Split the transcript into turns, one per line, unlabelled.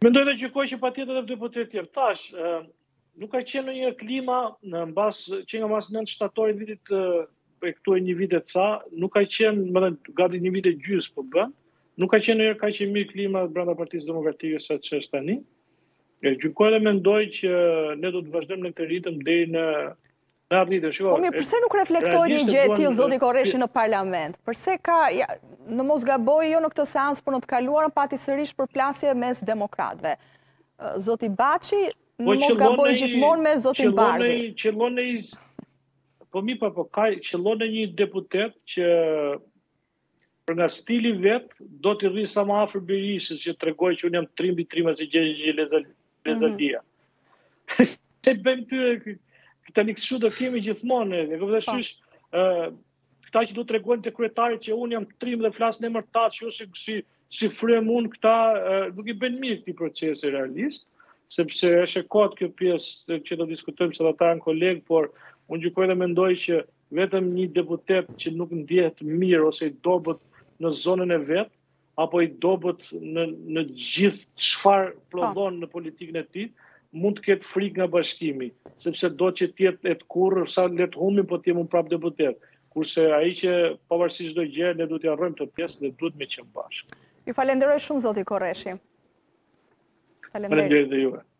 Mendoj dhe gjykoj që patjetër edhe deputet tjerë. Tash, nuk ka qenë një klima që nga mas 9 shtatorit vitit për këtu e një vit e ca, nuk ka qenë, gati një vit e gjys po bën, nuk ka qenë ka që mirë klima brenda Partisë Demokratike sa që është tani. Gjykoj dhe mendoj që ne do të vazhdojmë në këtë ritëm deri në arritje.
Po mirë, përse nuk reflektoj një gjë e tillë zoti Korreshi në parlament? Përse ka, në mos gaboj jo në këtë seancë, por në të kaluarën pati sërish përplasje mes demokratëve. Zoti Baçi në mos gaboj gjithmonë me zotin Bardhi.
Po mi po qëllon e një deputet që për nga stili vetë do t'i rri sa më afër Berishës që tregoj që unë jam 3x3 si Gjergj Lezalia. Se bëjmë ty këta një kështu do kemi gjithmonë. Këta që do të regojnë të kryetarit që unë jam 13 dhe flasë në emër tatë që si frym unë këta nuk i bën mirë këti procesi realist, sepse është e kotë kjo pjesë që do diskutojmë se ata janë kolegë, por unë gjykoj dhe mendoj që vetëm një deputet që nuk ndjehet mirë ose i dobët në zonën e vetë, apo i dobët në gjithë çfarë prodhon në politikën e tij, mund të ketë frikë nga bashkimi, sepse do që tjetë e të kurrë, sa le të humim, po t'jem unë prapë deputet. Kurse ai që pavarësisht çdo gjë, ne duhet t'i harrojmë të pjesë dhe duhet me qenë bashkë.
Ju falenderoj shumë zoti Korreshi.
Faleminderit dhe juve.